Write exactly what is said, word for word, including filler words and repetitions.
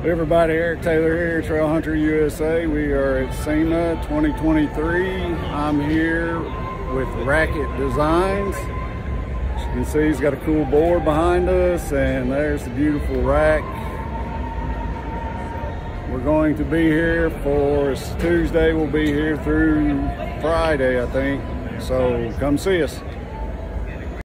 Everybody, Eric Taylor here, Trail Hunter U S A. We are at SEMA twenty twenty-three. I'm here with Raket Designs. As you can see, he's got a cool board behind us, and there's the beautiful rack. We're going to be here for it's Tuesday. We'll be here through Friday, I think. So come see us.